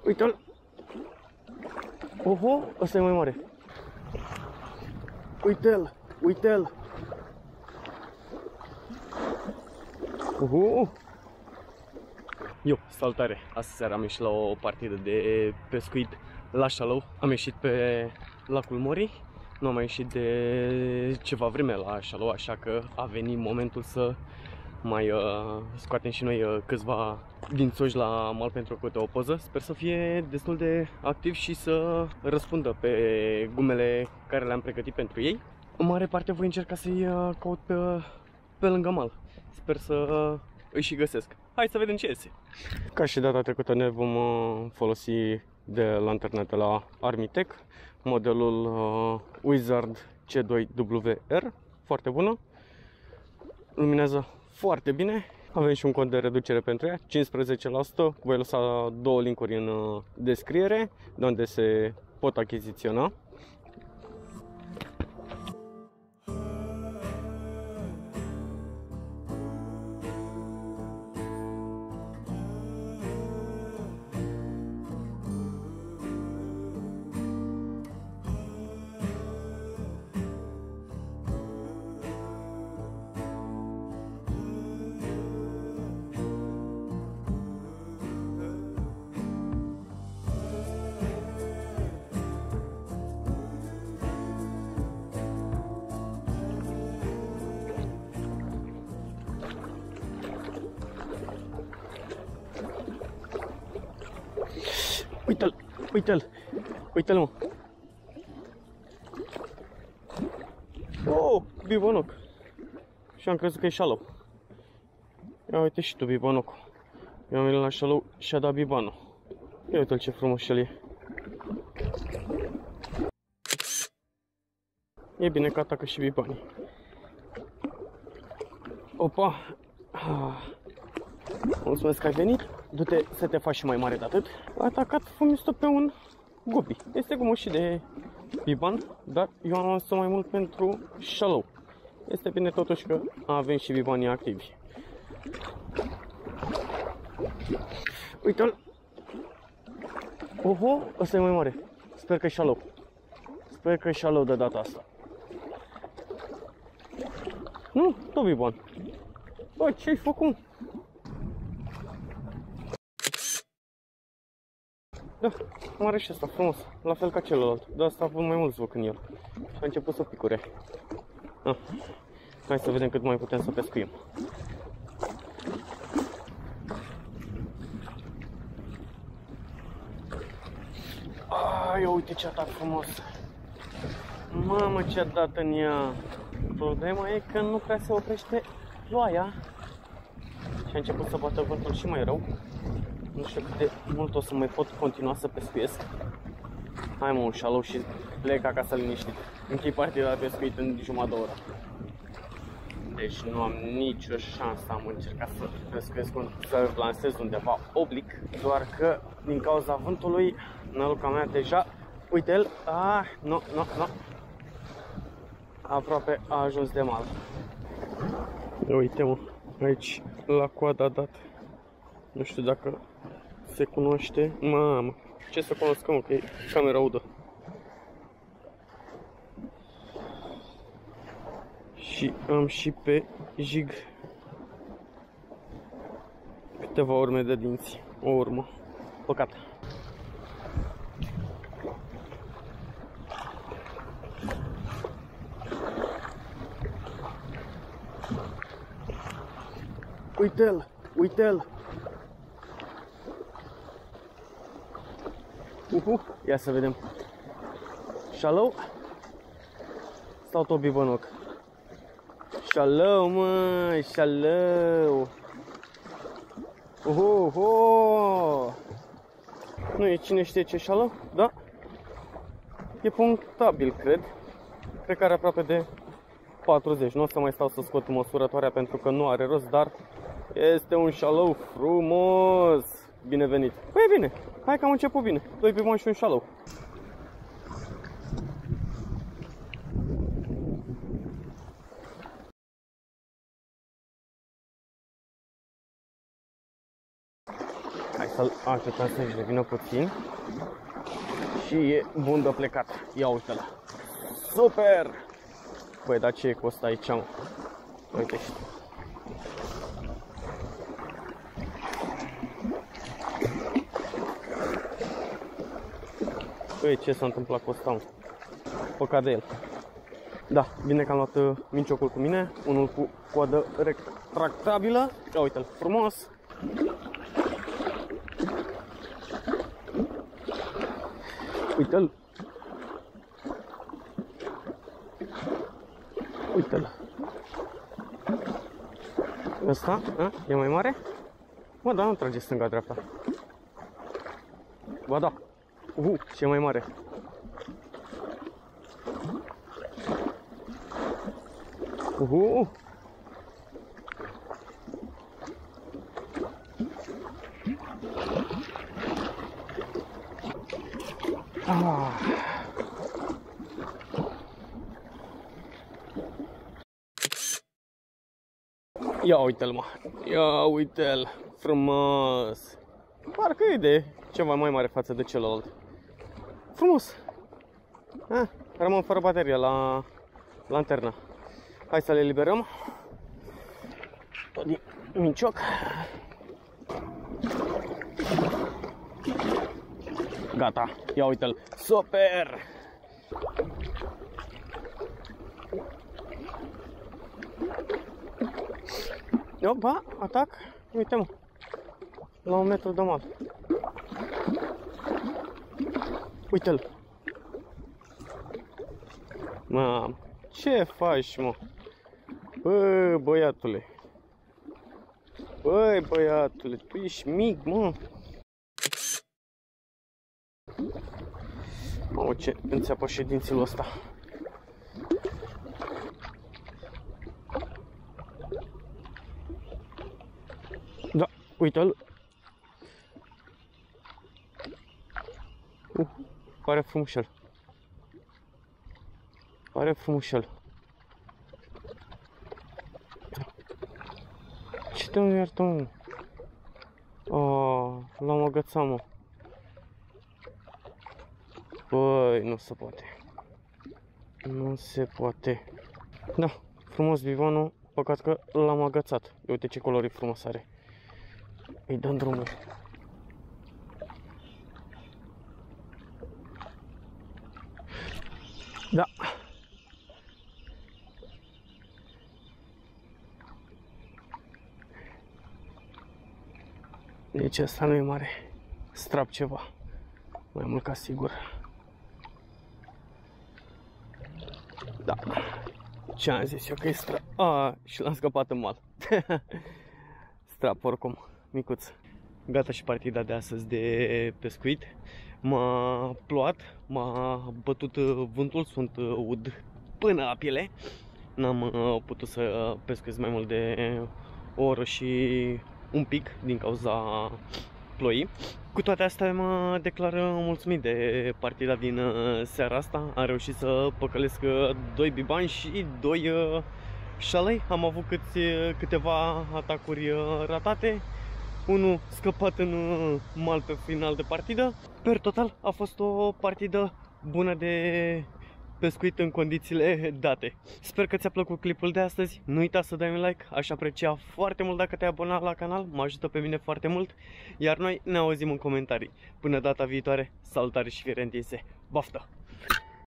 Uite-l! Oho, ăsta e mai mare. Uite-l! Uite-l! Eu, salutare! Astăzi seara am ieșit la o partidă de pescuit la Șalău. Am ieșit pe lacul Morii. Nu am mai ieșit de ceva vreme la Șalău, așa că a venit momentul să mai scoatem și noi câțiva dințoși la mal pentru câte o poză. Sper să fie destul de activ și să răspundă pe gumele care le-am pregătit pentru ei. În mare parte voi încerca să-i caut pe lângă mal. Sper să îi și găsesc. Hai să vedem ce iese. Ca și data trecută ne vom folosi de lanternă de la Armitec, modelul Wizard C2WR, foarte bună, luminează foarte bine. Avem și un cod de reducere pentru ea, 15%. Voi lăsa două linkuri în descriere de unde se pot achiziționa. Uite-l, uite-l, uite-l, mă. Oh, bibonoc. Și am crezut că e șalău. Ia uite și tu bibonocul. Eu am venit la Șalău și a dat bibanul. Ia uite-l ce frumos el e. E bine că atacă și bibanii. Opa! Mulțumesc că ai venit. Du-te să te faci și mai mare de atât. A atacat fumistul pe un gubi. Este gumos și de biban, dar eu am lăsat mai mult pentru șalău. Este bine totuși că avem și bibanii activi. Uite-l! Oho, ăsta e mai mare. Sper că e șalău. Sper că e șalău de data asta. Nu, tot biban. Bă, ce-ai făcut? Da, mare și asta, frumos, la fel ca celălalt, dar asta a avut mai mult zvâc în el și a început să picure. Hai să vedem cât mai putem să pescuim. Ia uite ce atac frumos. Mamă, ce-a dat în ea. Problema e că nu prea se oprește ploaia și a început să bată vântul și mai rău. Nu știu cât de mult o să mai pot continua să pescuiesc. Hai mă, un șalău și plec acasă liniștit. Închei partida de pescuit în jumătate de oră. Deci nu am nicio șansă, am încercat să pescuiesc, să lansez undeva oblic. Doar că din cauza vântului, năluca mea deja, uite-l, nu. Aproape a ajuns de mal. Uite mă, aici la coada dat. Nu știu dacă se cunoaște. Mamă, ce să cunoscă, mă, că e camera udă. Și am și pe jig câteva urme de dinți. O urmă. Păcat. Uite-l, uite-l. Ia să vedem. Șalău sau tot bibonoc? Șalău, măi, șalău. Nu e cine știe ce șalău, da? E punctabil, cred. Cred că are aproape de 40. Nu o să mai stau să scot măsurătoarea pentru că nu are rost, dar este un șalău frumos. Binevenit. Păi e bine. Hai că am început bine. 2 biboni și un șalău. să-l ajutăm să-și revină puțin. Și e bun de plecat. Ia uite-l. Super! Băi, dar ce e cu ăsta aici, mă? Uite. Băi, ce s-a întâmplat cu ăsta, mă? Păcat de el. Da, bine că am luat minciocul cu mine. Unul cu coadă retractabilă. Ia uite-l, frumos. Uite-l. Uite-l. Ăsta, a? E mai mare? Bă, da, nu trage stânga-dreapta. Ba da. Ce mai mare. Ia uite-l, mă. Ia uite-l. Frumos. Parcă e de ceva mai mare față de celălalt. Frumos. Rămân fără baterie la lanterna. Hai să le eliberăm. Tot din mincioc. Gata. Ia uite-l. Super! Opa, atac. Uite-mă. La 1 metru de mal. Uite-l. Mamă, ce faci, mă? Bă, băiatule. Băi, băiatule, tu ești mic, mă. Mamă, ce înțeapă ședințilul ăsta. Da, uite-l. Pare frumușel. Pare frumușel. Ce te-am iartă, mă? L-am agățat, mă. Băi, nu se poate. Nu se poate. Da, frumos bivanul. Păcat că l-am agățat. Uite ce culori frumos are. Îi dăm drumul. Da. Deci asta nu e mare. Strap ceva. Mai mult ca sigur. Da. Ce am zis eu că e strap. Și l-am scăpat în mal. Strap oricum. Micuț. Gata și partida de astăzi de pescuit. M-a plouat, m-a bătut vântul, sunt ud până la piele. N-am putut să pescuiesc mai mult de o oră și un pic din cauza ploii. Cu toate astea mă declar mulțumit de partida din seara asta. Am reușit să păcălesc 2 bibani și 2 șalei. Am avut câteva atacuri ratate. Unul scăpat în mal pe final de partidă. Per total a fost o partidă bună de pescuit în condițiile date. Sper că ți-a plăcut clipul de astăzi. Nu uita să dai un like, aș aprecia foarte mult dacă te-ai abonat la canal, mă ajută pe mine foarte mult. Iar noi ne auzim în comentarii. Până data viitoare, salutare și fire întinse. Baftă!